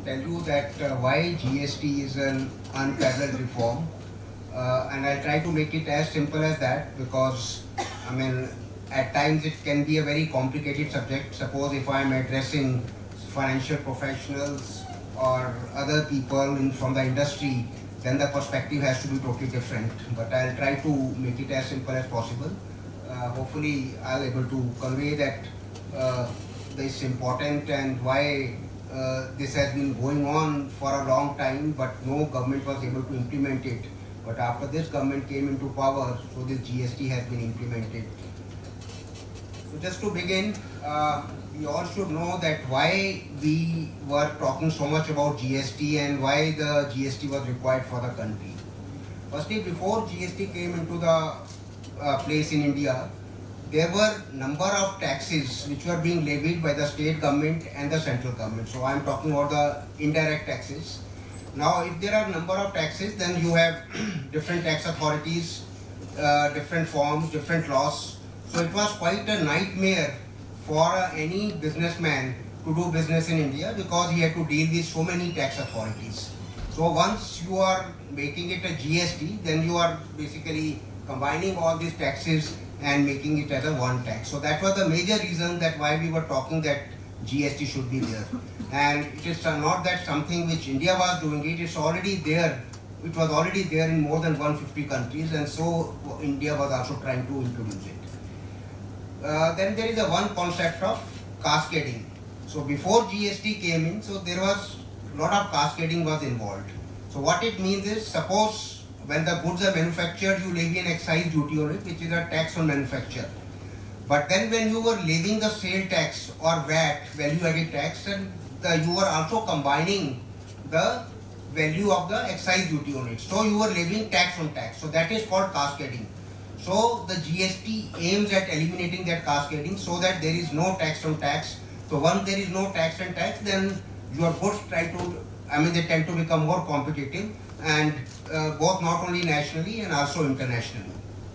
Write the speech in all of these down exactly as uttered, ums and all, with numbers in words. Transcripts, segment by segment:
tell you that uh, why G S T is an unparalleled reform, uh, and I'll try to make it as simple as that, because I mean at times it can be a very complicated subject. Suppose if I'm addressing financial professionals or other people in, from the industry, then the perspective has to be totally different. But I'll try to make it as simple as possible. Uh, hopefully I'll be able to convey that uh, this is important and why uh, this has been going on for a long time, but no government was able to implement it. But after this government came into power, so this G S T has been implemented. So just to begin, uh, we all should know that why we were talking so much about G S T and why the G S T was required for the country. Firstly, before G S T came into the uh, place in India, there were number of taxes which were being levied by the state government and the central government. So I am talking about the indirect taxes. Now, if there are number of taxes, then you have different tax authorities, uh, different forms, different laws. So it was quite a nightmare for uh, any businessman to do business in India, because he had to deal with so many tax authorities. So once you are making it a G S T, then you are basically combining all these taxes and making it as a one tax. So that was the major reason that why we were talking that G S T should be there. And it is not that something which India was doing it, it's already there. It was already there in more than one hundred fifty countries, and so India was also trying to introduce it. Uh, then there is a one concept of cascading. So before G S T came in, so there was a lot of cascading was involved. So what it means is, suppose when the goods are manufactured, you levy an excise duty on it, which is a tax on manufacture. But then when you were levying the sale tax or V A T, value added tax, and the, you were also combining the value of the excise duty on it. So you were levying tax on tax. So that is called cascading. So the G S T aims at eliminating that cascading so that there is no tax on tax. So once there is no tax on tax, then your goods try to, I mean they tend to become more competitive, and uh, both not only nationally and also internationally.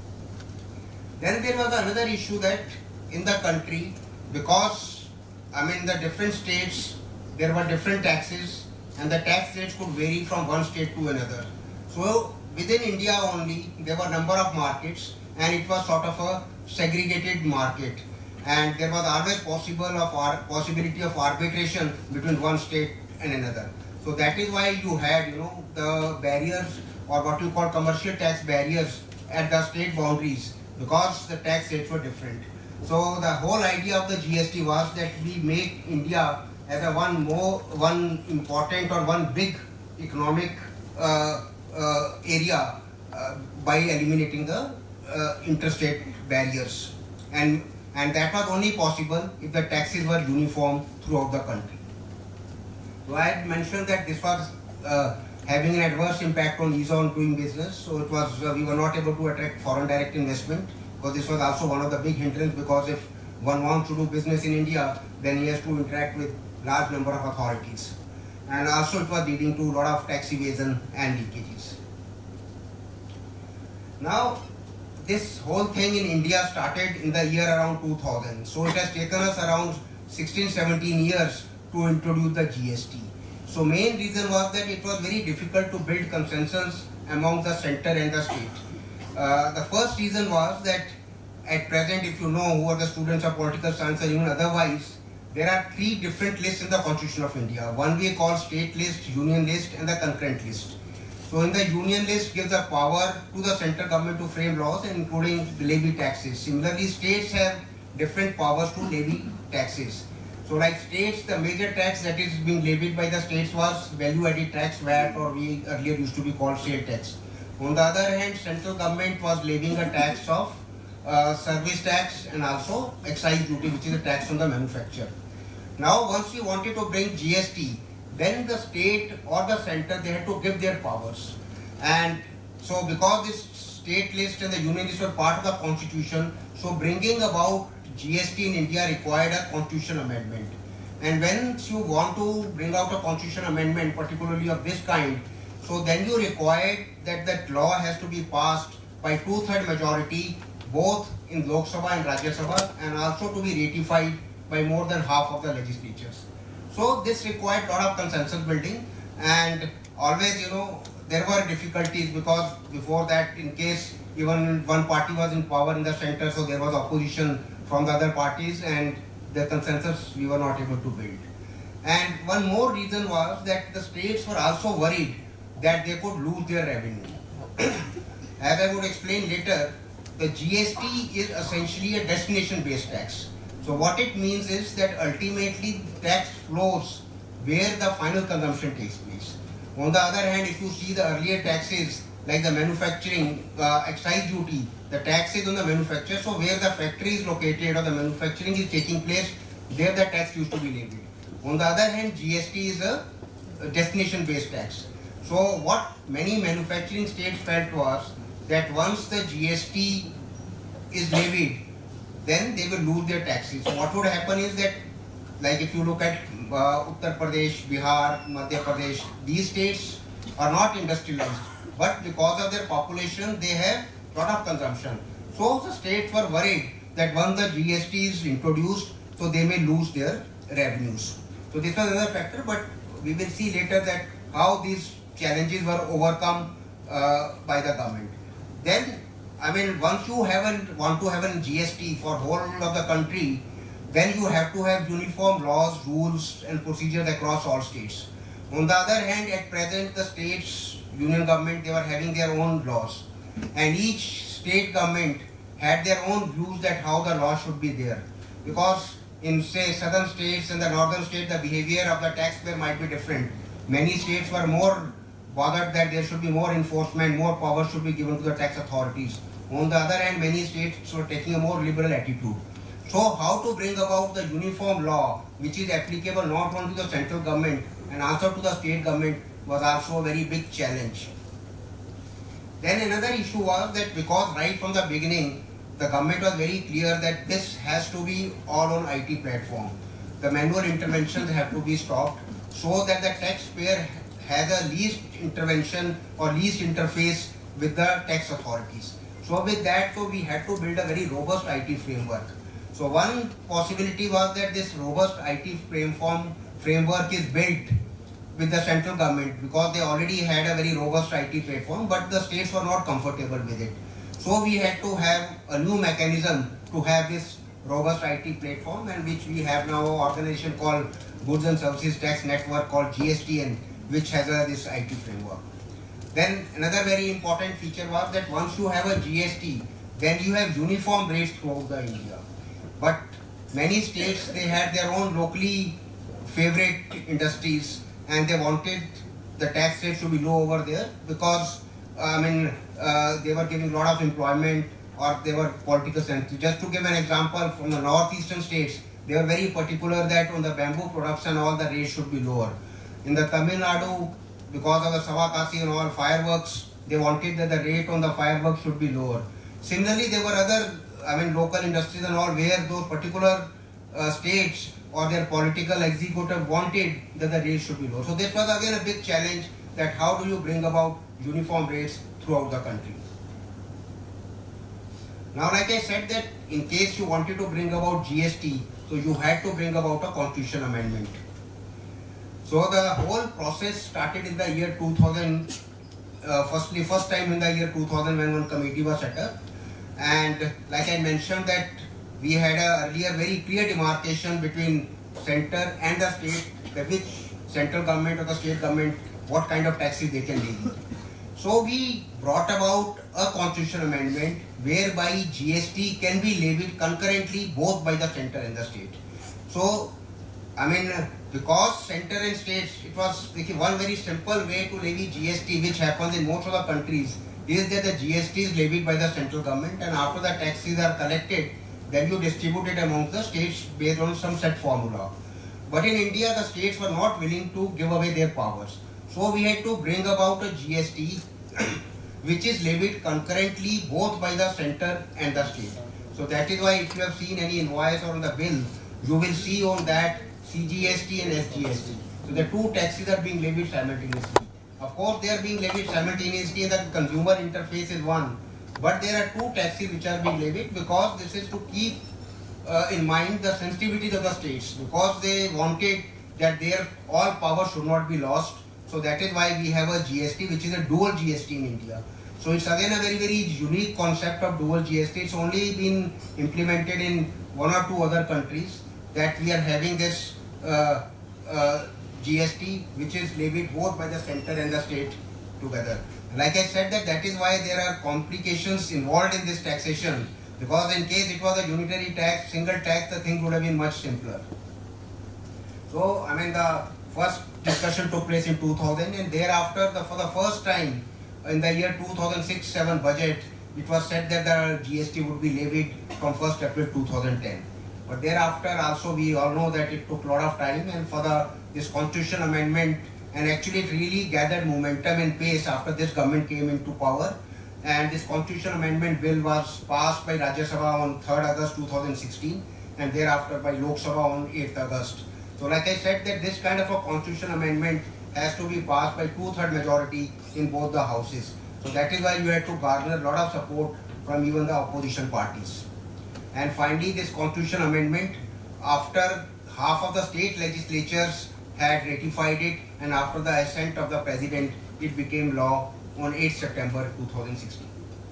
Then there was another issue that in the country, because I mean the different states, there were different taxes, and the tax rates could vary from one state to another. So within India only, there were a number of markets, and it was sort of a segregated market, and there was always possible of our possibility of arbitration between one state and another. So that is why you had, you know, the barriers, or what you call commercial tax barriers at the state boundaries, because the tax rates were different. So the whole idea of the G S T was that we make India as a one more, one important or one big economic uh, uh, area uh, by eliminating the uh, interstate barriers. And, and that was only possible if the taxes were uniform throughout the country. So I had mentioned that this was uh, having an adverse impact on ease on doing business. So it was, uh, we were not able to attract foreign direct investment, because this was also one of the big hindrances, because if one wants to do business in India, then he has to interact with large number of authorities. And also it was leading to a lot of tax evasion and leakages. Now, this whole thing in India started in the year around two thousand. So it has taken us around sixteen, seventeen years to introduce the G S T. So main reason was that it was very difficult to build consensus among the center and the state. Uh, the first reason was that at present, if you know who are the students of political science or even otherwise, there are three different lists in the Constitution of India. One we call state list, union list, and the concurrent list. So in the union list gives the power to the central government to frame laws, including levy taxes. Similarly, states have different powers to levy taxes. So like states, the major tax that is being levied by the states was value added tax, V A T, or we earlier used to be called sale tax. On the other hand, central government was levying a tax of uh, service tax and also excise duty, which is a tax on the manufacture. Now once we wanted to bring G S T, then the state or the center, they had to give their powers. And so because this state list and the union list were part of the constitution, so bringing about G S T in India required a constitution amendment. And when you want to bring out a constitution amendment, particularly of this kind, so then you required that that law has to be passed by two-third majority, both in Lok Sabha and Rajya Sabha, and also to be ratified by more than half of the legislatures. So this required a lot of consensus building, and always, you know, there were difficulties because before that, in case even one party was in power in the center, so there was opposition from the other parties, and the consensus we were not able to build. And one more reason was that the states were also worried that they could lose their revenue. As I would explain later, the G S T is essentially a destination-based tax. So what it means is that ultimately tax flows where the final consumption takes place. On the other hand, if you see the earlier taxes like the manufacturing uh, excise duty, the taxes on the manufacturer, so where the factory is located or the manufacturing is taking place, there the tax used to be levied. On the other hand, G S T is a, a destination-based tax. So what many manufacturing states felt was that once the G S T is levied, then they will lose their taxes. So what would happen is that, like if you look at uh, Uttar Pradesh, Bihar, Madhya Pradesh, these states are not industrialized, but because of their population, they have a lot of consumption. So the states were worried that once the G S T is introduced, so they may lose their revenues. So this was another factor, but we will see later that how these challenges were overcome uh, by the government. Then, I mean, once you have an, want to have a G S T for whole of the country, then you have to have uniform laws, rules and procedures across all states. On the other hand, at present, the states, union government, they were having their own laws. And each state government had their own views that how the law should be there. Because in, say, southern states and the northern states, the behavior of the taxpayer might be different. Many states were more bothered that there should be more enforcement, more power should be given to the tax authorities. On the other hand, many states were taking a more liberal attitude. So how to bring about the uniform law which is applicable not only to the central government and also to the state government was also a very big challenge. Then another issue was that because right from the beginning, the government was very clear that this has to be all on I T platform. The manual interventions have to be stopped so that the taxpayer has a least intervention or least interface with the tax authorities. So with that, so we had to build a very robust I T framework. So one possibility was that this robust I T frameform framework is built with the central government because they already had a very robust I T platform, but the states were not comfortable with it. So we had to have a new mechanism to have this robust I T platform, and which we have now an organization called Goods and Services Tax Network called G S T N, which has a, this I T framework. Then another very important feature was that once you have a G S T, then you have uniform rates throughout the India. But many states, they had their own locally favorite industries and they wanted the tax rate to be low over there because I mean uh, they were giving a lot of employment or they were political sensitive. Just to give an example, from the northeastern states, they were very particular that on the bamboo production all the rates should be lower. In the Tamil Nadu, because of the Savakasi and all fireworks, they wanted that the rate on the fireworks should be lower. Similarly, there were other, I mean, local industries and all where those particular uh, states or their political executive wanted that the rates should be low. So this was again a big challenge, that how do you bring about uniform rates throughout the country. Now, like I said, that in case you wanted to bring about G S T, so you had to bring about a constitution amendment. So the whole process started in the year two thousand, uh, firstly, first time in the year two thousand when one committee was set up. And like I mentioned that we had a earlier very clear demarcation between center and the state, that which central government or the state government, what kind of taxes they can levy. So we brought about a constitution amendment whereby G S T can be levied concurrently both by the center and the state. So, I mean, because center and states, it was one very simple way to levy G S T, which happens in most of the countries, is that the G S T is levied by the central government, and after the taxes are collected, then you distribute it among the states based on some set formula. But in India, the states were not willing to give away their powers. So we had to bring about a G S T which is levied concurrently both by the center and the state. So that is why if you have seen any invoice or on the bill, you will see on that C G S T and S G S T. So the two taxes are being levied simultaneously. Of course, they are being levied simultaneously and the consumer interface is one. But there are two taxes which are being levied because this is to keep uh, in mind the sensitivities of the states. Because they wanted that their all power should not be lost. So that is why we have a G S T, which is a dual G S T in India. So it's again a very very unique concept of dual G S T. It's only been implemented in one or two other countries, that we are having this uh, uh, G S T, which is levied both by the center and the state together. Like I said, that that is why there are complications involved in this taxation, because in case it was a unitary tax, single tax, the thing would have been much simpler. So I mean, the first discussion took place in two thousand, and thereafter, the, for the first time in the year two thousand six seven budget, it was said that the G S T would be levied from first April two thousand ten. But thereafter also we all know that it took a lot of time, and for the this constitution amendment, and actually it really gathered momentum and pace after this government came into power, and this constitution amendment bill was passed by Rajya Sabha on third August two thousand sixteen, and thereafter by Lok Sabha on eighth August. So like I said, that this kind of a constitution amendment has to be passed by two-third majority in both the houses. So that is why you had to garner a lot of support from even the opposition parties. And finally, this constitution amendment, after half of the state legislatures had ratified it, and after the assent of the president, it became law on eighth September two thousand sixteen.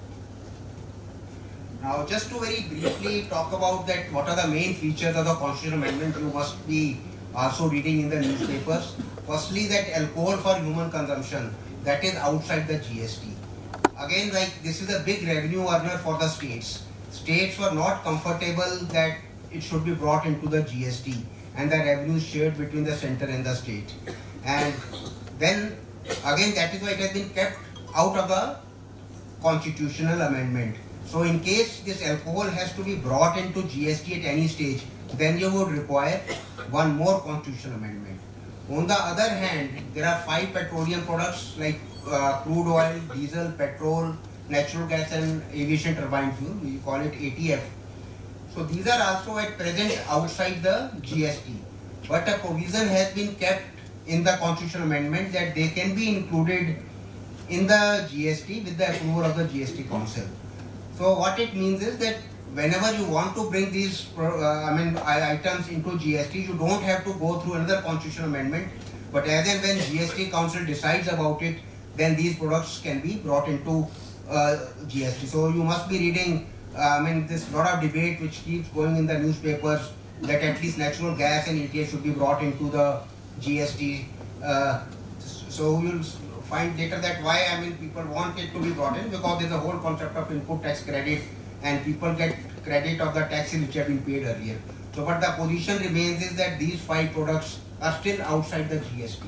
Now, just to very briefly talk about that, what are the main features of the constitutional amendment, you must be also reading in the newspapers. Firstly, that alcohol for human consumption, that is outside the G S T. Again, like this is a big revenue earner for the states. States were not comfortable that it should be brought into the G S T, and the revenue shared between the center and the state. And then again, that is why it has been kept out of the constitutional amendment. So in case this alcohol has to be brought into G S T at any stage, then you would require one more constitutional amendment. On the other hand, there are five petroleum products like uh, crude oil, diesel, petrol, natural gas and aviation turbine fuel, we call it A T F. So these are also at present outside the G S T. But a provision has been kept in the constitutional amendment that they can be included in the G S T with the approval of the G S T Council. So what it means is that whenever you want to bring these uh, I mean items into G S T, you don't have to go through another constitutional amendment, but as and when G S T Council decides about it, then these products can be brought into uh, G S T. So you must be reading, uh, I mean this lot of debate which keeps going in the newspapers, that at least natural gas and A T F should be brought into the G S T. Uh, so you'll find later that why I mean people want it to be brought in, because there's a whole concept of input tax credit, and people get credit of the taxes which have been paid earlier. So but the position remains is that these five products are still outside the G S T.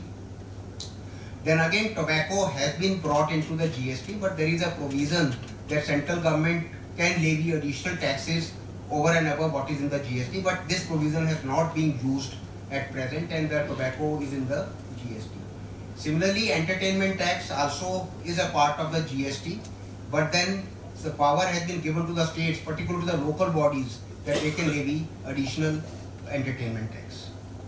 Then again, tobacco has been brought into the G S T, but there is a provision that central government can levy additional taxes over and above what is in the G S T, but this provision has not been used at present, and the tobacco is in the G S T. Similarly, entertainment tax also is a part of the G S T, but then the power has been given to the states, particularly to the local bodies, that they can levy additional entertainment tax.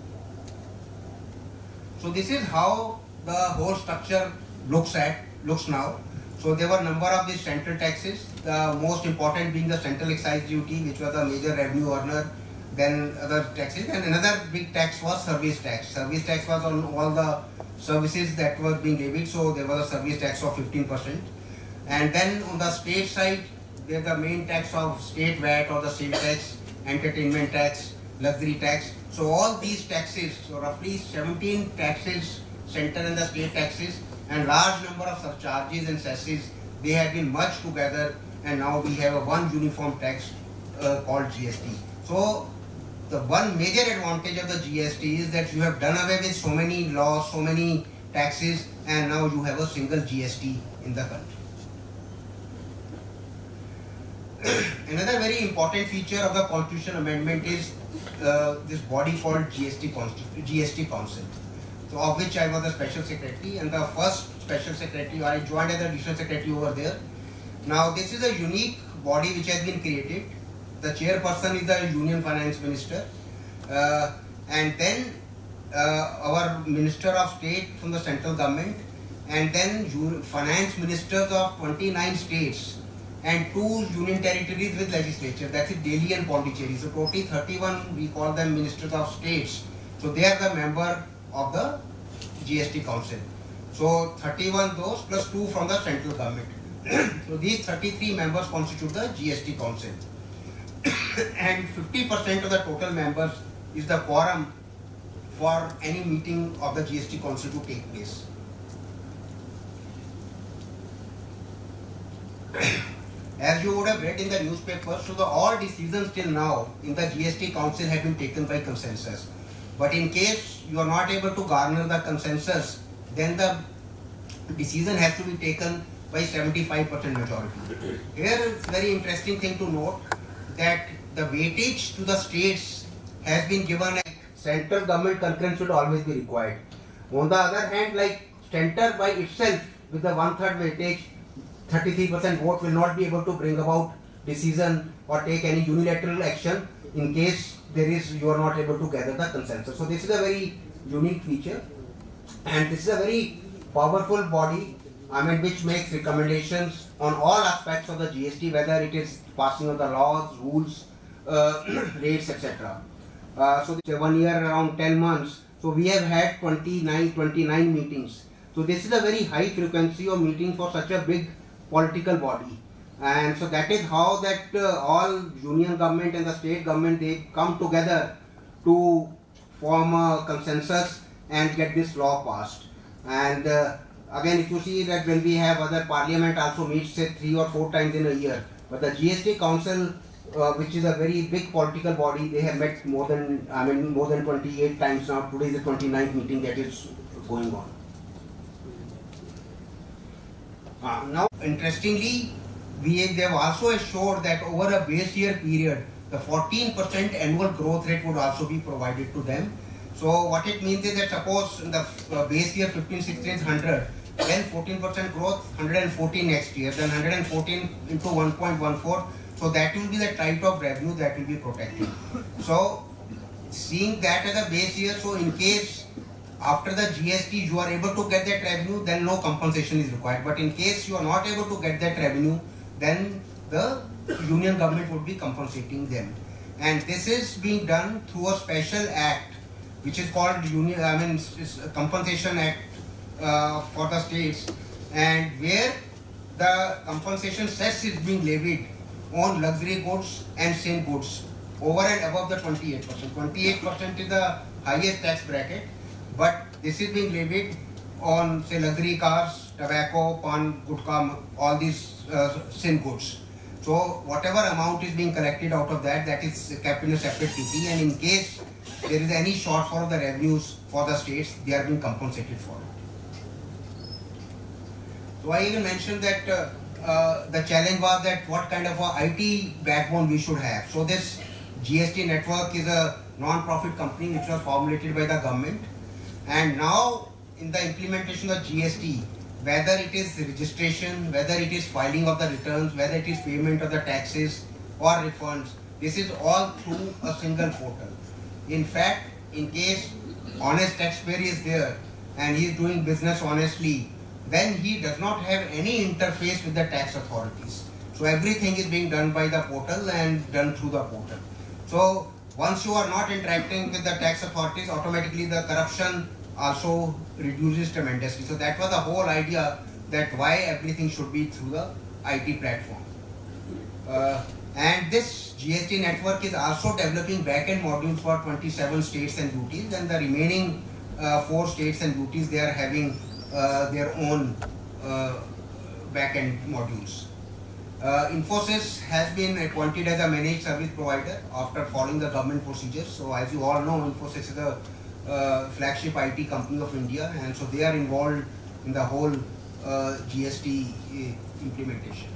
So this is how the whole structure looks at looks now. So there were a number of these central taxes, the most important being the central excise duty, which was a major revenue earner, then other taxes, and another big tax was service tax. Service tax was on all the services that were being levied, so there was a service tax of fifteen percent. And then on the state side, there's the main tax of state V A T or the state tax, entertainment tax, luxury tax. So all these taxes, so roughly seventeen taxes, central and the state taxes, and large number of surcharges and cesses, they have been merged together, and now we have a one uniform tax uh, called G S T. So the one major advantage of the G S T is that you have done away with so many laws, so many taxes, and now you have a single G S T in the country. Another very important feature of the constitutional amendment is uh, this body called G S T G S T Council, so of which I was the special secretary, and the first special secretary, I joined as the additional secretary over there. Now this is a unique body which has been created. The chairperson is the Union Finance Minister, uh, and then uh, our Minister of State from the central government, and then finance ministers of twenty-nine states and two union territories with legislature, that is Delhi and Pondicherry. So totally thirty-one, we call them ministers of states, So they are the member of the G S T Council. So thirty-one those plus two from the central government. So these thirty-three members constitute the G S T Council. And fifty percent of the total members is the quorum for any meeting of the G S T Council to take place. As you would have read in the newspaper, so the all decisions till now in the G S T Council have been taken by consensus. But in case you are not able to garner the consensus, then the decision has to be taken by seventy-five percent majority. Here is very interesting thing to note that the weightage to the states has been given. Central government concurrence should always be required. On the other hand, like center by itself with the one-third weightage, thirty-three percent vote will not be able to bring about decision or take any unilateral action in case there is you are not able to gather the consensus. So this is a very unique feature, and this is a very powerful body, I mean, which makes recommendations on all aspects of the G S T, whether it is passing of the laws, rules, uh, rates, et cetera. Uh, so this one year around ten months. So we have had twenty-nine, twenty-nine meetings. So this is a very high frequency of meeting for such a big political body. And so that is how that uh, all union government and the state government, they come together to form a consensus and get this law passed. And uh, again, if you see that when we have other parliament also meets say three or four times in a year, but the G S T Council, uh, which is a very big political body, they have met more than, I mean, more than twenty-eight times now. Today is the twenty-ninth meeting that is going on. Uh, now, interestingly, we have, they have also assured that over a base year period, the fourteen percent annual growth rate would also be provided to them. So what it means is that suppose in the uh, base year fifteen, sixteen, one hundred, then fourteen percent growth, one hundred fourteen next year, then one hundred fourteen into one point one four. So that will be the type of revenue that will be protected. So seeing that as a base year, so in case after the G S T you are able to get that revenue, then no compensation is required. But in case you are not able to get that revenue, then the union government would be compensating them. And this is being done through a special act, which is called Union, I mean, it's a Compensation Act uh, for the states, and where the compensation cess is being levied on luxury goods and sin goods over and above the twenty-eight percent. twenty-eight percent is the highest tax bracket, but this is being levied on say luxury cars, tobacco, pan, gutka, all these uh, sin goods. So whatever amount is being collected out of that, that is kept in a separate kitty, and in case there is any shortfall of the revenues for the states, they are being compensated for it. So I even mentioned that uh, uh, the challenge was that what kind of a I T backbone we should have. So this G S T network is a non-profit company which was formulated by the government, and now in the implementation of G S T, whether it is registration, whether it is filing of the returns, whether it is payment of the taxes or refunds, this is all through a single portal. In fact, in case honest taxpayer is there and he is doing business honestly, then he does not have any interface with the tax authorities. So everything is being done by the portal and done through the portal. So once you are not interacting with the tax authorities, automatically the corruption also reduces tremendously. So that was the whole idea, that why everything should be through the I T platform. Uh, and this G S T network is also developing back-end modules for twenty-seven states and U Ts, and the remaining uh, four states and U Ts, they are having uh, their own uh, back-end modules. Uh, Infosys has been appointed as a managed service provider after following the government procedures. So as you all know, Infosys is a uh, flagship I T company of India, and so they are involved in the whole uh, G S T uh, implementation.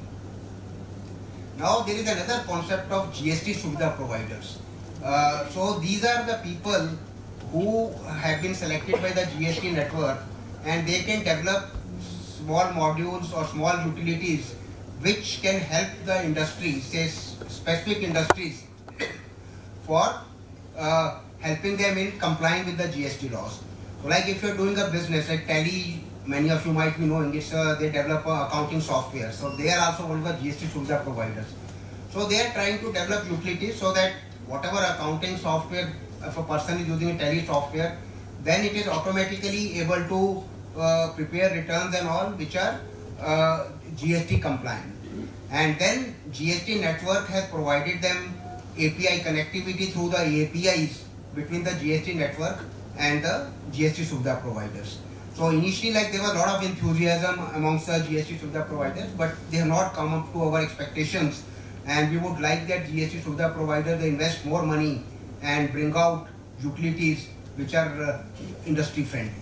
Now there is another concept of G S T Suvidha providers. Uh, so these are the people who have been selected by the G S T network, and they can develop small modules or small utilities which can help the industry, say specific industries, for uh, helping them in complying with the G S T laws. So like if you're doing a business like Tally, many of you might be knowing it's, uh, they develop uh, accounting software. So they are also one of the G S T Suvidha providers. So they are trying to develop utilities so that whatever accounting software if a person is using a tally software, then it is automatically able to uh, prepare returns and all which are uh, G S T compliant. And then G S T network has provided them A P I connectivity through the A P Is between the G S T network and the G S T Suvidha providers. So initially, like, there was a lot of enthusiasm amongst the G S T Suvidha providers, but they have not come up to our expectations, and we would like that G S T Suvidha provider they invest more money and bring out utilities which are uh, industry friendly.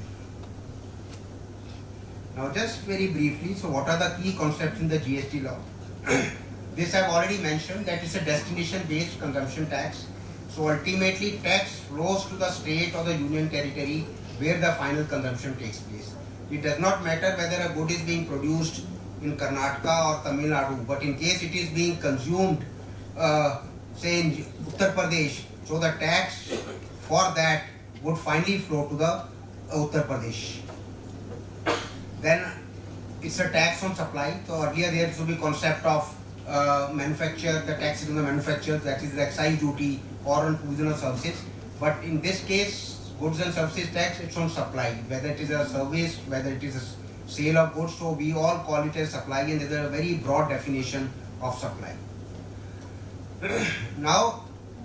Now just very briefly, so what are the key concepts in the G S T law? This I have already mentioned, that it's a destination based consumption tax. So ultimately tax flows to the state or the union territory where the final consumption takes place. It does not matter whether a good is being produced in Karnataka or Tamil Nadu, but in case it is being consumed uh, say in Uttar Pradesh, so the tax for that would finally flow to the uh, Uttar Pradesh. Then it's a tax on supply. So earlier there should be concept of uh, manufacture, the tax is on the manufacturer, that is the excise duty, or on provisional services. But in this case, goods and services tax, it's on supply, whether it is a service, whether it is a sale of goods. So we all call it as supply, and there is a very broad definition of supply. Now,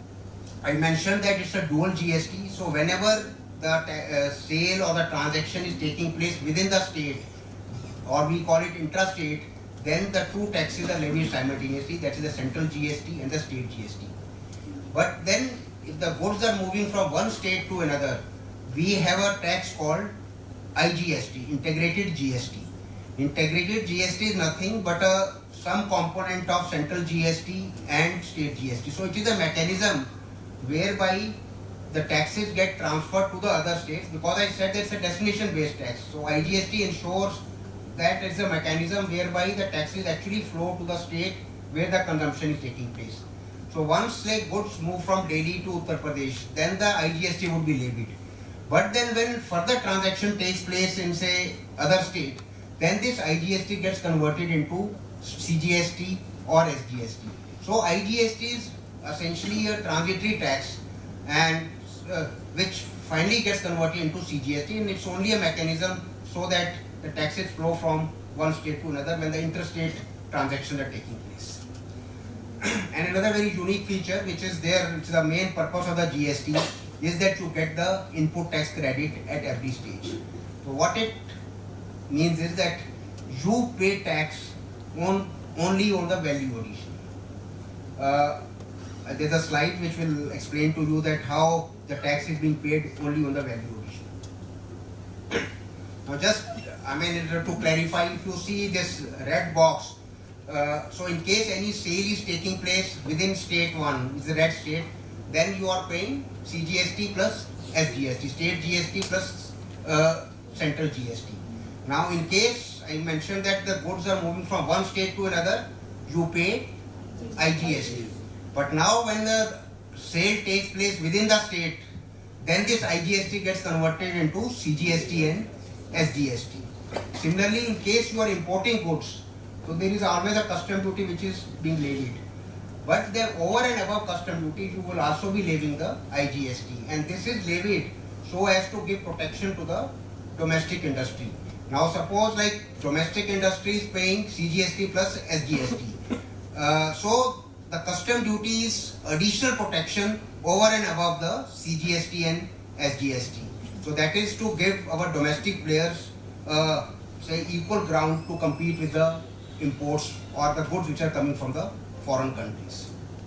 I mentioned that it's a dual G S T. So whenever the uh, sale or the transaction is taking place within the state, or we call it intrastate, then the two taxes are levied simultaneously, that is the central G S T and the state G S T. But then if the goods are moving from one state to another, we have a tax called I G S T, integrated G S T. Integrated G S T is nothing but a some component of central G S T and state G S T. So it is a mechanism whereby the taxes get transferred to the other states, because I said it's a destination based tax. So I G S T ensures that it's a mechanism whereby the taxes actually flow to the state where the consumption is taking place. So once like goods move from Delhi to Uttar Pradesh, then the I G S T would be levied. But then when further transaction takes place in say other state, then this I G S T gets converted into C G S T or S G S T. So I G S T is essentially a transitory tax, and uh, which finally gets converted into C G S T, and it's only a mechanism so that the taxes flow from one state to another when the interstate transactions are taking place. And another very unique feature which is there, which is the main purpose of the G S T, is that you get the input tax credit at every stage. So what it means is that you pay tax on only on the value addition. Uh, there's a slide which will explain to you that how the tax is being paid only on the value addition. Now just, I mean, to clarify, if you see this red box, uh, so in case any sale is taking place within state one, is the red state, then you are paying C G S T plus S G S T, state G S T plus uh, central G S T. Now in case I mentioned that the goods are moving from one state to another, you pay I G S T. But now when the sale takes place within the state, then this I G S T gets converted into C G S T and S G S T. Similarly, in case you are importing goods, so there is always a custom duty which is being levied. But then over and above custom duty, you will also be levying the I G S T, and this is levied so as to give protection to the domestic industry. Now suppose like domestic industry is paying C G S T plus S G S T. Uh, so the custom duty is additional protection over and above the C G S T and S G S T. So that is to give our domestic players uh, say equal ground to compete with the imports or the goods which are coming from the foreign countries.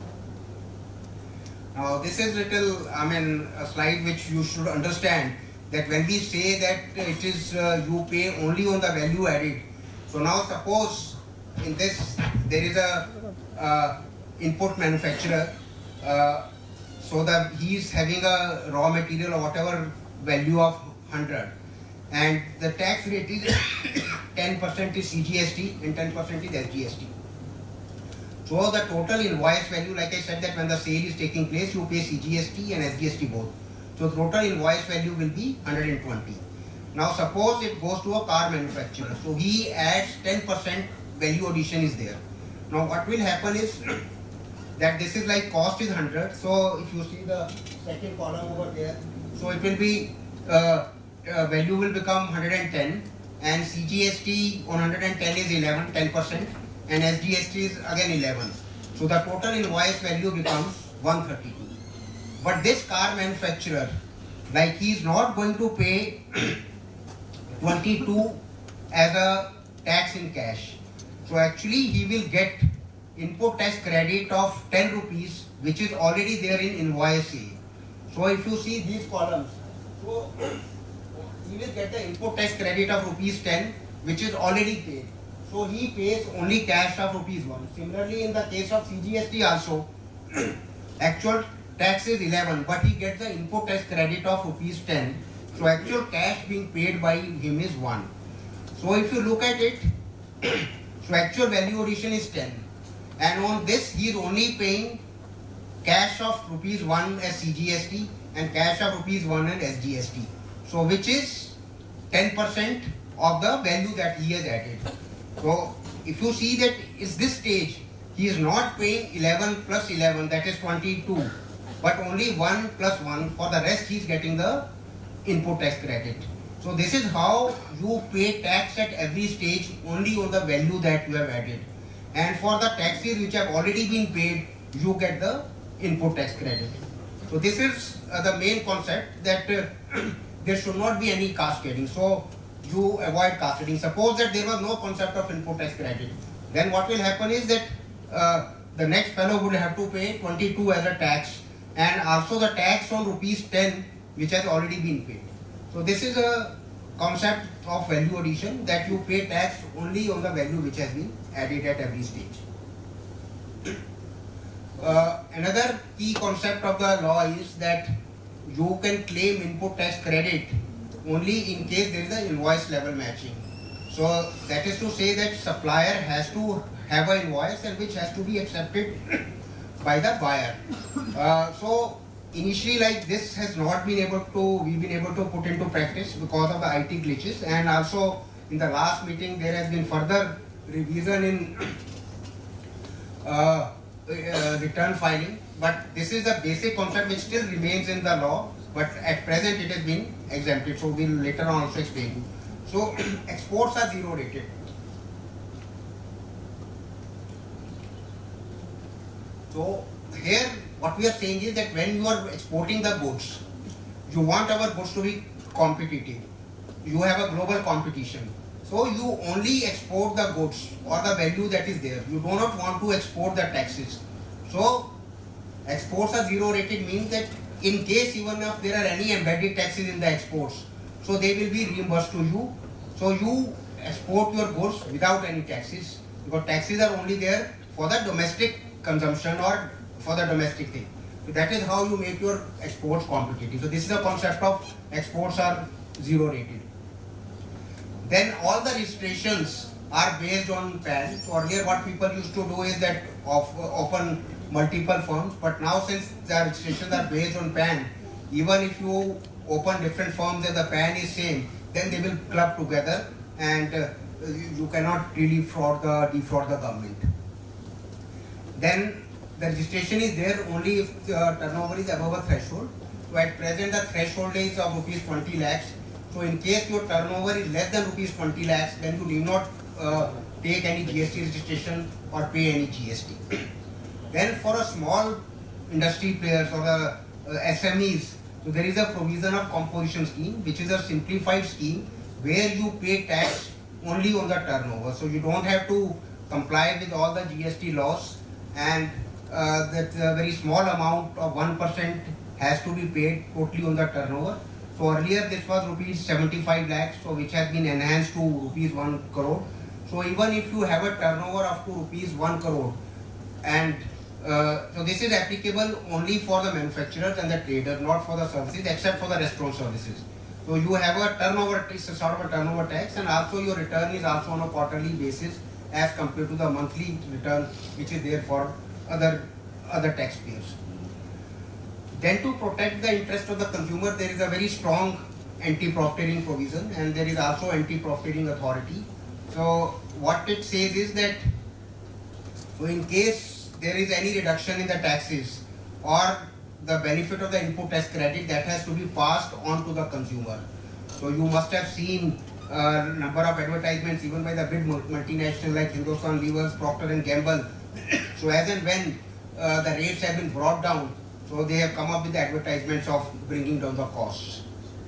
Now this is little, I mean, a slide which you should understand, that when we say that it is uh, you pay only on the value added. So now suppose in this there is a uh, input manufacturer, uh, so that he is having a raw material or whatever value of one hundred, and the tax rate is ten percent is C G S T and ten percent is S G S T. So the total invoice value, like I said, that when the sale is taking place, you pay C G S T and S G S T both. So total invoice value will be one hundred twenty. Now suppose it goes to a car manufacturer, so he adds ten percent value addition is there. Now what will happen is that this is like cost is one hundred. So if you see the second column over there, so it will be uh, uh, value will become one hundred ten, and C G S T on one hundred ten is eleven, ten percent, and S G S T is again eleven. So the total invoice value becomes one hundred thirty-two. But this car manufacturer, like he is not going to pay twenty-two as a tax in cash. So actually he will get input tax credit of ten rupees, which is already there in invoice A. So if you see these columns, so he will get the input tax credit of rupees ten, which is already paid. So he pays only cash of rupees one. Similarly, in the case of C G S T also, actual tax is eleven, but he gets the input tax credit of rupees ten. So actual cash being paid by him is one. So if you look at it, so actual value addition is ten. And on this, he is only paying cash of rupees one as C G S T and cash of rupees one as S G S T. So which is ten percent of the value that he has added. So if you see that is this stage, he is not paying eleven plus eleven, that is twenty-two, but only one plus one. For the rest, he is getting the input tax credit. So this is how you pay tax at every stage, only on the value that you have added. And for the taxes which have already been paid, you get the input tax credit. So this is uh, the main concept, that uh, there should not be any cascading. So you avoid cascading. Suppose that there was no concept of input tax credit, then what will happen is that uh, the next fellow would have to pay twenty-two as a tax, and also the tax on rupees ten, which has already been paid. So this is a concept of value addition, that you pay tax only on the value which has been added at every stage. Uh, another key concept of the law is that you can claim input tax credit only in case there is an invoice level matching. So that is to say that supplier has to have an invoice and which has to be accepted by the buyer. Uh, so initially, like this has not been able to, we've been able to put into practice because of the I T glitches, and also in the last meeting there has been further revision in uh, uh, return filing. But this is the basic concept which still remains in the law, but at present it has been exempted. So we'll later on also explain you. So exports are zero rated. So here what we are saying is that when you are exporting the goods, you want our goods to be competitive. You have a global competition. So you only export the goods or the value that is there. You do not want to export the taxes. So exports are zero rated means that in case even if there are any embedded taxes in the exports, so they will be reimbursed to you. So you export your goods without any taxes, because taxes are only there for the domestic consumption or for the domestic thing. So that is how you make your exports competitive. So this is the concept of exports are zero rated. Then all the registrations are based on P A N. So earlier what people used to do is that of, uh, open multiple firms, but now since the registrations are based on P A N, even if you open different firms and the P A N is same, then they will club together, and uh, you cannot really fraud the defraud the government. Then the registration is there only if the turnover is above a threshold. So at present the threshold is of rupees twenty lakhs. So in case your turnover is less than rupees twenty lakhs, then you need not uh, take any G S T registration or pay any G S T. Then for a small industry players or the uh, S M Es, so there is a provision of composition scheme, which is a simplified scheme where you pay tax only on the turnover. So you don't have to comply with all the G S T laws, and uh, that a very small amount of one percent has to be paid totally on the turnover. So earlier this was rupees seventy-five lakhs, so which has been enhanced to rupees one crore. So even if you have a turnover up to rupees one crore, and uh, so this is applicable only for the manufacturers and the traders, not for the services, except for the restaurant services. So you have a turnover, it's a sort of a turnover tax, and also your return is also on a quarterly basis as compared to the monthly return which is there for other other taxpayers. Then to protect the interest of the consumer, there is a very strong anti-profiteering provision, and there is also anti-profiteering authority. So what it says is that, so in case there is any reduction in the taxes or the benefit of the input tax credit, that has to be passed on to the consumer. So you must have seen a number of advertisements even by the big multinational like Hindustan Levers, Procter and Gamble. So as and when uh, the rates have been brought down, so they have come up with the advertisements of bringing down the costs.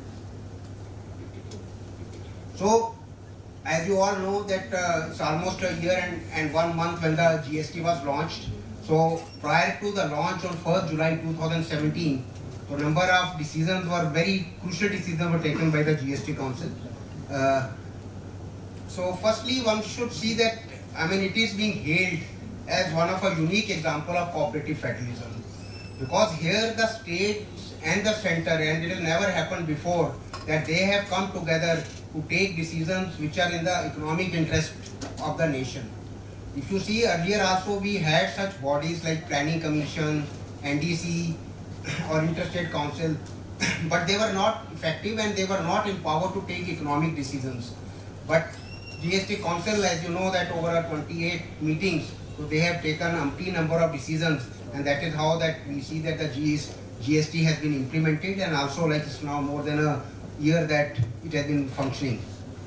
So as you all know that uh, it's almost a year and, and one month when the G S T was launched. So prior to the launch on first July two thousand seventeen, so number of decisions were very crucial decisions were taken by the G S T Council. Uh, so firstly, one should see that, I mean, it is being hailed as one of a unique example of cooperative federalism, because here the states and the center, and it has never happened before, that they have come together to take decisions which are in the economic interest of the nation. If you see, earlier also we had such bodies like Planning Commission, N D C or Interstate Council, but they were not effective and they were not empowered to take economic decisions. But G S T Council, as you know, that over twenty-eight meetings, so they have taken umpteen number of decisions, and that is how that we see that the G S T has been implemented, and also like it's now more than a year that it has been functioning.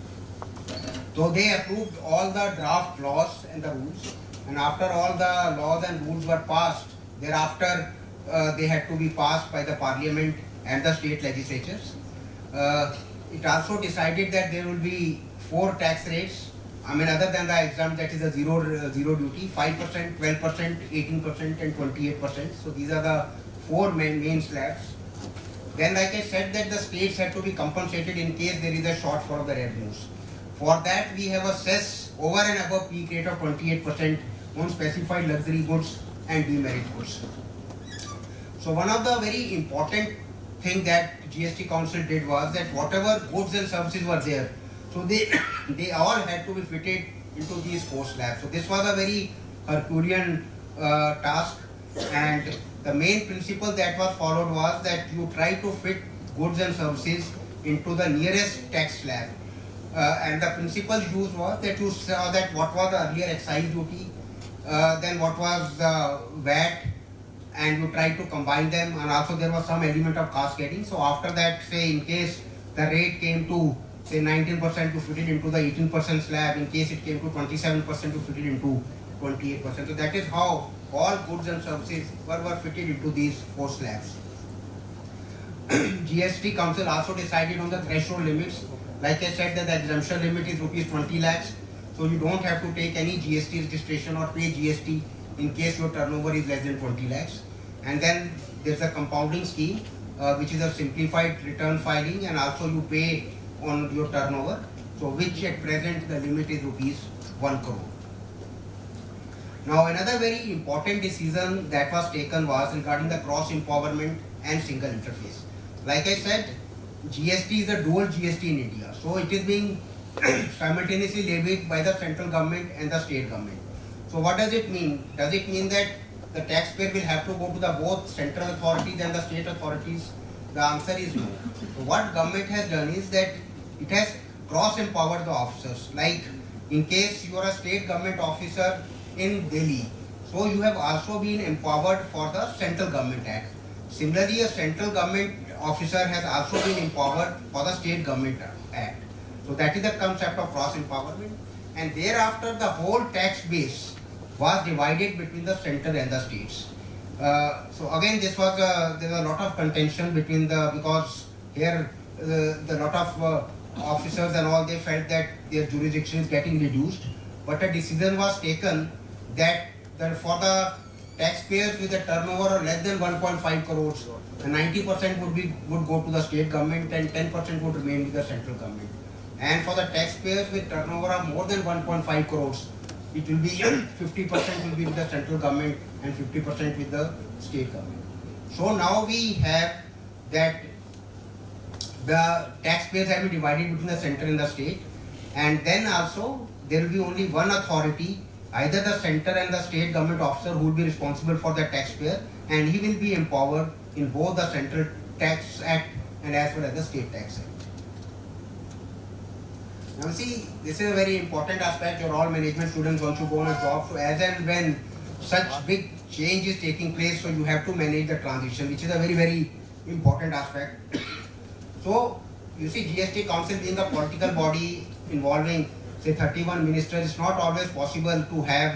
So they approved all the draft laws and the rules, and after all the laws and rules were passed, thereafter uh, they had to be passed by the parliament and the state legislatures. Uh, it also decided that there will be four tax rates, I mean other than the exempt, that is a zero, uh, zero duty, five percent, twelve percent, eighteen percent and twenty-eight percent. So these are the four main, main slabs. Then like I said that the states have to be compensated in case there is a shortfall of the revenues. For that we have a cess over and above peak rate of twenty-eight percent on specified luxury goods and demerit goods. So one of the very important thing that G S T Council did was that whatever goods and services were there, so they, they all had to be fitted into these four slabs. So this was a very Herculean uh, task, and the main principle that was followed was that you try to fit goods and services into the nearest tax slab. Uh, and the principle used was that you saw that what was the earlier excise duty, uh, then what was the V A T, and you try to combine them, and also there was some element of cascading. So after that, say in case the rate came to say nineteen percent, to fit it into the eighteen percent slab, in case it came to twenty-seven percent, to fit it into twenty-eight percent. So that is how all goods and services were, were fitted into these four slabs. G S T Council also decided on the threshold limits. Like I said that the exemption limit is rupees twenty lakhs. So you don't have to take any G S T registration or pay G S T in case your turnover is less than twenty lakhs. And then there's a compounding scheme, uh, which is a simplified return filing, and also you pay on your turnover. So which at present the limit is rupees one crore. Now another very important decision that was taken was regarding the cross empowerment and single interface. Like I said, G S T is a dual G S T in India. So it is being simultaneously levied by the central government and the state government. So what does it mean? Does it mean that the taxpayer will have to go to the both central authorities and the state authorities? The answer is no. So what government has done is that it has cross-empowered the officers. Like in case you are a state government officer in Delhi, so you have also been empowered for the Central Government Act. Similarly, a central government officer has also been empowered for the State Government Act. So that is the concept of cross-empowerment. And thereafter, the whole tax base was divided between the center and the states. Uh, so again, this was a, there was a lot of contention between the, because here uh, the lot of uh, officers and all, they felt that their jurisdiction is getting reduced. But a decision was taken that, that for the taxpayers with a turnover of less than one point five crores, ninety percent would be would go to the state government and ten percent would remain with the central government. And for the taxpayers with turnover of more than one point five crores, it will be fifty percent will be with the central government and fifty percent with the state government. So now we have that the taxpayers have been divided between the center and the state, and then also there will be only one authority, either the center and the state government officer, who will be responsible for the taxpayer, and he will be empowered in both the Central Tax Act and as well as the State Tax Act. Now see, this is a very important aspect. You're all management students once you go on a job. So as and when such big change is taking place, so you have to manage the transition, which is a very, very important aspect. So, you see, G S T Council being a political body involving, say, thirty-one ministers, it's not always possible to have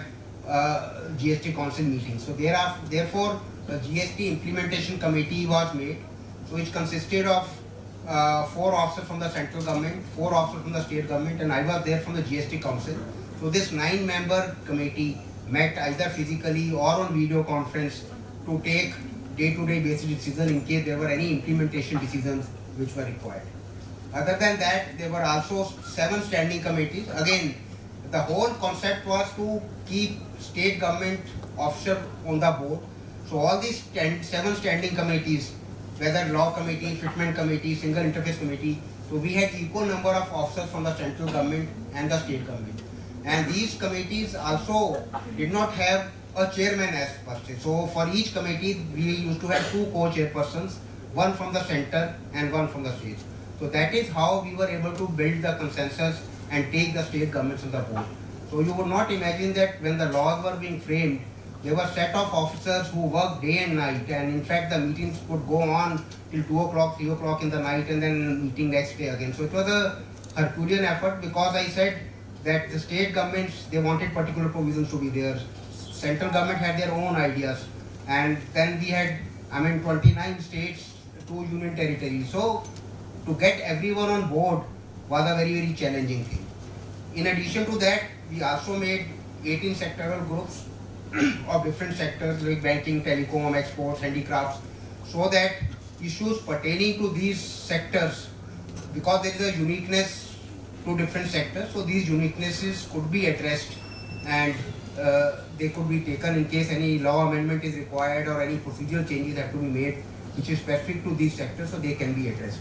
uh, G S T Council meetings. So, there are, therefore, the G S T Implementation Committee was made, so it consisted of uh, four officers from the central government, four officers from the state government, and I was there from the G S T Council. So, this nine-member committee met either physically or on video conference to take day-to-day basis decisions in case there were any implementation decisions which were required. Other than that, there were also seven standing committees. Again, the whole concept was to keep state government officers on the board. So all these ten, seven standing committees, whether law committee, fitment committee, single interface committee, so we had equal number of officers from the central government and the state government. And these committees also did not have a chairman as per se. So for each committee, we used to have two co-chairpersons, one from the center and one from the state. So that is how we were able to build the consensus and take the state governments on the board. So you would not imagine that when the laws were being framed, there were a set of officers who worked day and night, and in fact the meetings could go on till two o'clock, three o'clock in the night, and then meeting next day again. So it was a Herculean effort, because I said that the state governments, they wanted particular provisions to be there. Central government had their own ideas, and then we had, I mean, twenty-nine states, two union territories. So to get everyone on board was a very, very challenging thing. In addition to that, we also made eighteen sectoral groups of different sectors like banking, telecom, exports, handicrafts, so that issues pertaining to these sectors, because there is a uniqueness to different sectors, so these uniquenesses could be addressed, and uh, they could be taken in case any law amendment is required or any procedural changes have to be made which is specific to these sectors, so they can be addressed.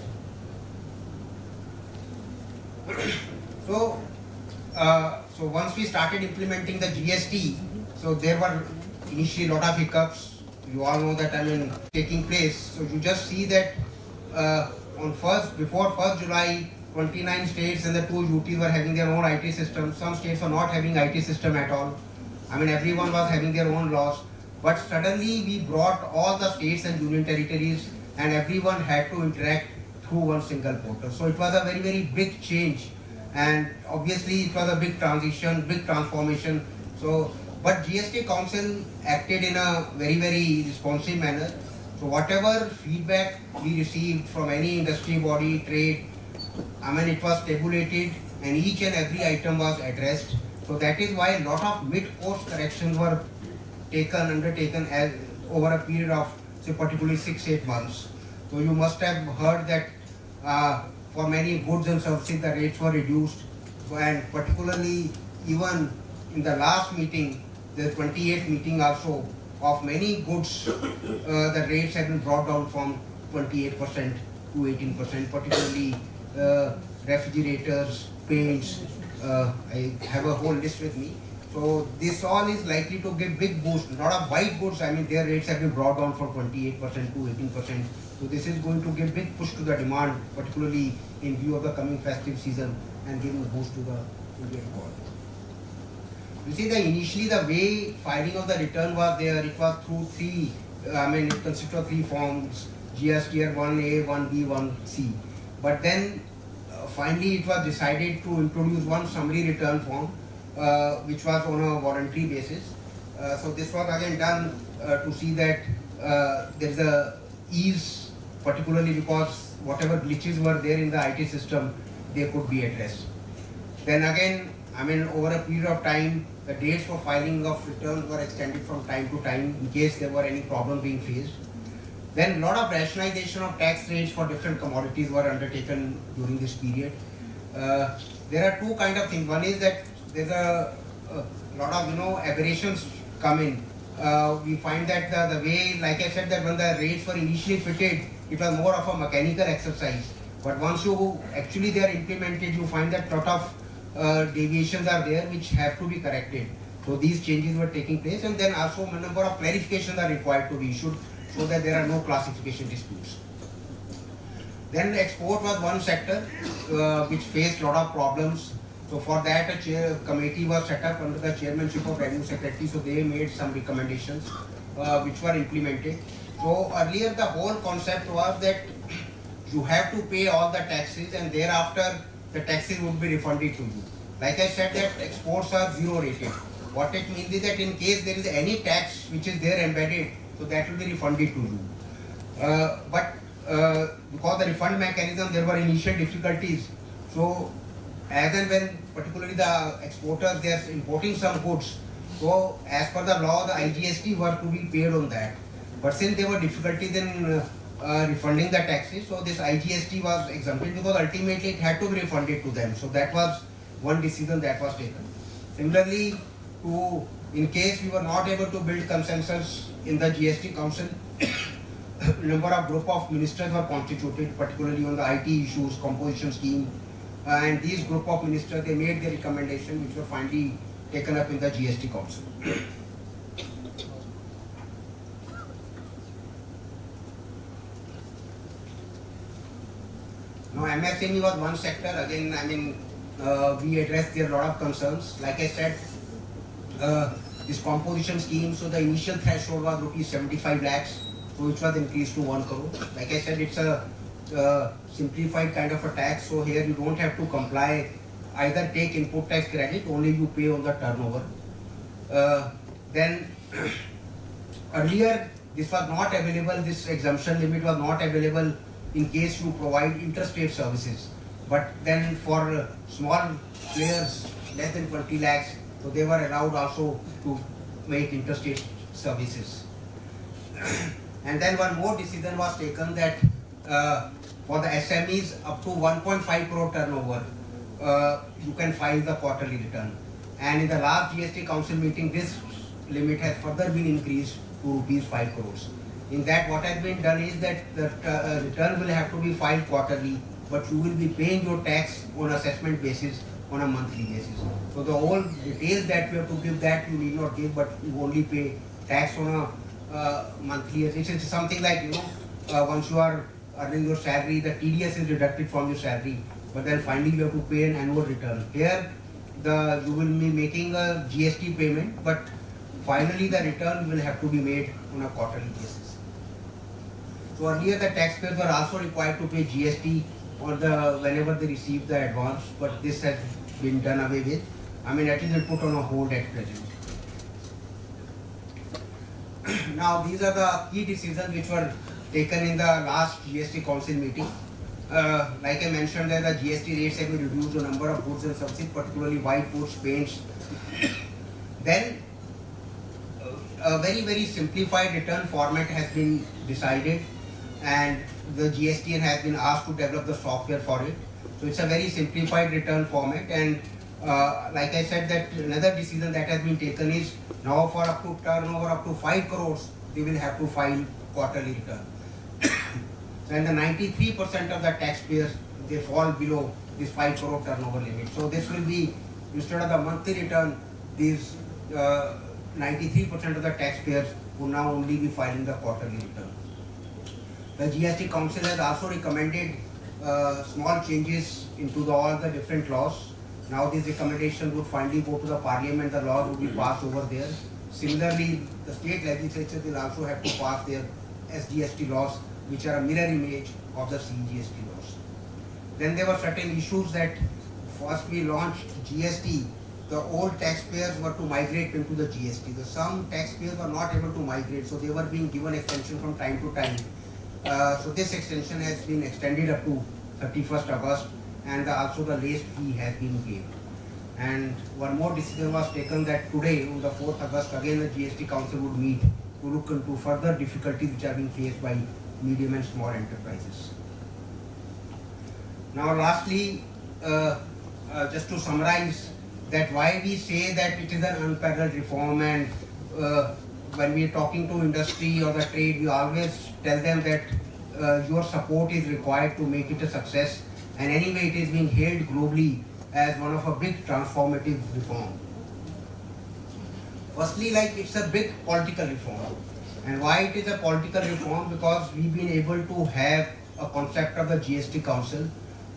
So, uh, so once we started implementing the G S T, so there were initially a lot of hiccups. You all know that, I mean, taking place. So you just see that uh, on first, before first July, twenty-nine states and the two U Ts were having their own I T system. Some states were not having I T system at all. I mean, everyone was having their own laws. But suddenly we brought all the states and union territories, and everyone had to interact through one single portal. So it was a very, very big change. And obviously it was a big transition, big transformation. So, but G S T Council acted in a very, very responsive manner. So whatever feedback we received from any industry body, trade, I mean, it was tabulated and each and every item was addressed. So that is why a lot of mid-course corrections were taken, undertaken as over a period of, say, particularly six, eight months. So you must have heard that uh, for many goods and services the rates were reduced, and particularly even in the last meeting, the twenty-eighth meeting also, of many goods, uh, the rates have been brought down from twenty-eight percent to eighteen percent, particularly uh, refrigerators, paints. Uh, I have a whole list with me. So this all is likely to give big boost. A lot of white goods, I mean, their rates have been brought down from twenty-eight percent to eighteen percent. So this is going to give big push to the demand, particularly in view of the coming festive season, and giving a boost to the Indian economy. You see, the initially the way filing of the return was there, it was through three, uh, I mean, it consisted of three forms, G S T R one A, one B, one C. But then uh, finally it was decided to introduce one summary return form, uh, which was on a voluntary basis. Uh, so this was again done uh, to see that uh, there is a ease, particularly because whatever glitches were there in the I T system, they could be addressed. Then again, I mean, over a period of time, the dates for filing of returns were extended from time to time in case there were any problem being faced. Then a lot of rationalization of tax rates for different commodities were undertaken during this period. Uh, there are two kind of things. One is that there's a, a lot of, you know, aberrations come in. Uh, we find that the, the way, like I said, that when the rates were initially fitted, it was more of a mechanical exercise. But once you actually they are implemented, you find that a lot of uh, deviations are there which have to be corrected. So these changes were taking place, and then also a number of clarifications are required to be issued so that there are no classification disputes. Then export was one sector uh, which faced a lot of problems. So So for that a chair committee was set up under the chairmanship of Revenue Secretary. So they made some recommendations uh, which were implemented. So earlier the whole concept was that you have to pay all the taxes and thereafter the taxes would be refunded to you. Like I said, that exports are zero rated. What it means is that in case there is any tax which is there embedded, so that will be refunded to you. Uh, but uh, because the refund mechanism, there were initial difficulties. So as and when particularly the exporters, they are importing some goods, so as per the law, the I G S T were to be paid on that. But since there were difficulties in uh, uh, refunding the taxes, so this I G S T was exempted because ultimately it had to be refunded to them. So that was one decision that was taken. Similarly, to in case we were not able to build consensus in the G S T Council, number of group of ministers were constituted, particularly on the I T issues, composition scheme, uh, and these group of ministers, they made their recommendation, which were finally taken up in the G S T Council. Now M S M E was one sector. Again, I mean, uh, we addressed there a lot of concerns. Like I said, uh, this composition scheme, so the initial threshold was rupees seventy-five lakhs, so which was increased to one crore. Like I said, it's a uh, simplified kind of a tax, so here you don't have to comply, either take input tax credit, only you pay on the turnover. Uh, then earlier this was not available, this exemption limit was not available in case you provide interstate services. But then for uh, small players less than twenty lakhs, so they were allowed also to make interstate services. And then one more decision was taken that uh, for the S M Es up to one point five crore turnover, uh, you can file the quarterly return. And in the last G S T Council meeting, this limit has further been increased to rupees five crores. In that, what has been done is that the uh, return will have to be filed quarterly, but you will be paying your tax on assessment basis on a monthly basis. So the whole details that you have to give, that you need not give, but you only pay tax on a uh, monthly basis. It's something like, you know, uh, once you are earning your salary, the T D S is deducted from your salary, but then finally you have to pay an annual return. Here, the you will be making a G S T payment, but finally the return will have to be made on a quarterly basis. So earlier the taxpayers were also required to pay G S T on the whenever they receive the advance, but this has been done away with. I mean, that is put on a hold at present. Now these are the key decisions which were taken in the last G S T Council meeting. Uh, like I mentioned, that the G S T rates have been reduced, the number of goods and services, particularly white goods, paints. Then a very very simplified return format has been decided, and the G S T N has been asked to develop the software for it. So it's a very simplified return format, and uh, like I said, that another decision that has been taken is now for up to turnover up to five crores, they will have to file quarterly return. And the ninety-three percent of the taxpayers, they fall below this five crore turnover limit. So this will be, instead of the monthly return, these ninety-three percent uh, of the taxpayers will now only be filing the quarterly return. The G S T Council has also recommended uh, small changes into the, all the different laws. Now these recommendations would finally go to the Parliament, the laws would be passed over there. Similarly, the state legislature will also have to pass their S G S T laws, which are a mirror image of the C G S T laws. Then there were certain issues that first we launched G S T, the old taxpayers were to migrate into the G S T. The some taxpayers were not able to migrate, so they were being given extension from time to time. Uh, so this extension has been extended up to thirty-first August, and the, also the late fee has been waived. And one more decision was taken that today, on the fourth August, again the G S T Council would meet to look into further difficulties which are being faced by medium and small enterprises. Now lastly, uh, uh, just to summarize that why we say that it is an unparalleled reform, and uh, when we are talking to industry or the trade, we always tell them that uh, your support is required to make it a success, and anyway it is being hailed globally as one of a big transformative reform. Firstly, like it's a big political reform. And why it is a political reform? Because we've been able to have a concept of the G S T Council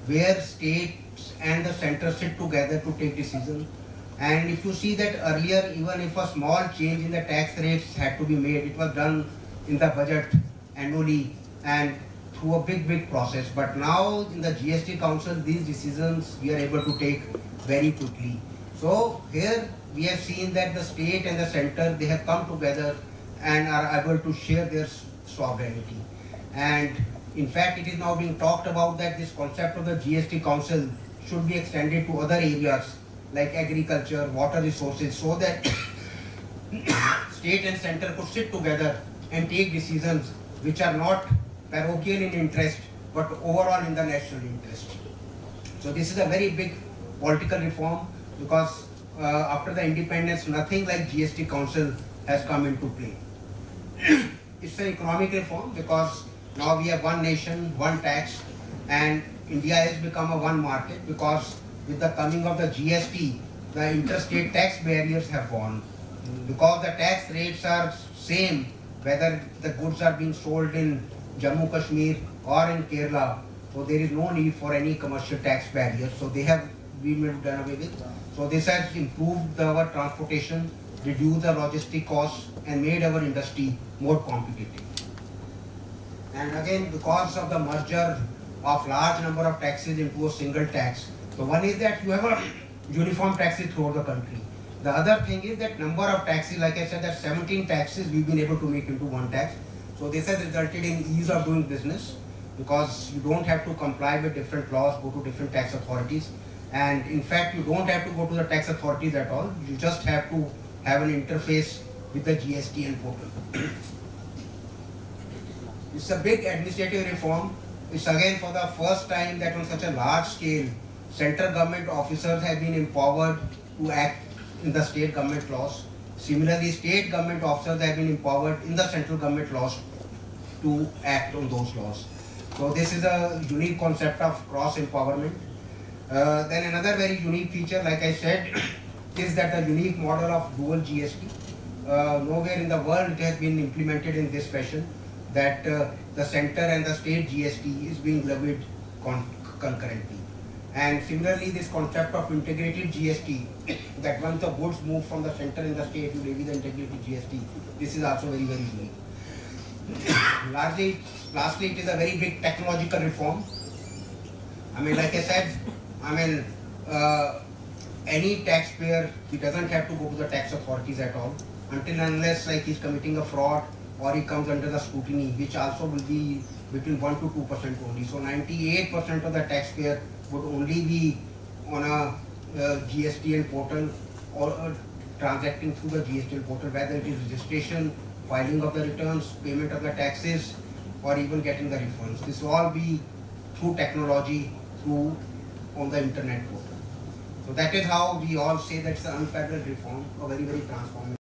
where states and the center sit together to take decisions. And if you see that earlier, even if a small change in the tax rates had to be made, it was done in the budget annually and through a big, big process. But now in the G S T Council, these decisions we are able to take very quickly. So here we have seen that the state and the center, they have come together and are able to share their sovereignty. And in fact, it is now being talked about that this concept of the G S T Council should be extended to other areas like agriculture, water resources, so that state and center could sit together and take decisions which are not parochial in interest but overall in the national interest. So this is a very big political reform, because uh, after the independence, nothing like G S T Council has come into play. It's an economic reform because now we have one nation, one tax, and India has become a one market, because with the coming of the G S T, the interstate tax barriers have gone. Because the tax rates are same, whether the goods are being sold in Jammu Kashmir or in Kerala, so there is no need for any commercial tax barriers. So they have been done away with. So this has improved our transportation, reduced the logistic costs, and made our industry more competitive. And again, because of the merger of large number of taxes into a single tax, so one is that you have a uniform taxes throughout the country. The other thing is that number of taxes, like I said, that seventeen taxes we've been able to make into one tax. So this has resulted in ease of doing business, because you don't have to comply with different laws, go to different tax authorities. And in fact, you don't have to go to the tax authorities at all. You just have to have an interface with the G S T N portal. It's a big administrative reform. It's again for the first time that on such a large scale, central government officers have been empowered to act in the state government laws. Similarly, state government officers have been empowered in the central government laws to act on those laws. So this is a unique concept of cross empowerment. Uh, then another very unique feature, like I said, is that the unique model of dual G S T. Uh, nowhere in the world it has been implemented in this fashion, that uh, the center and the state G S T is being levied con concurrently. And similarly, this concept of integrated G S T, that once the goods move from the center and the state, you levy the integrated G S T. This is also very, very unique. Largely, lastly, it is a very big technological reform. I mean, like I said, I mean, uh, any taxpayer, he doesn't have to go to the tax authorities at all, until and unless like he's committing a fraud or he comes under the scrutiny, which also will be between one to two percent only. So ninety-eight percent of the taxpayer would only be on a uh, G S T N portal or uh, transacting through the G S T N portal, whether it is registration, filing of the returns, payment of the taxes, or even getting the refunds. This will all be through technology, through on the internet portal. So that is how we all say that it's an unparalleled reform, a very, very transformative.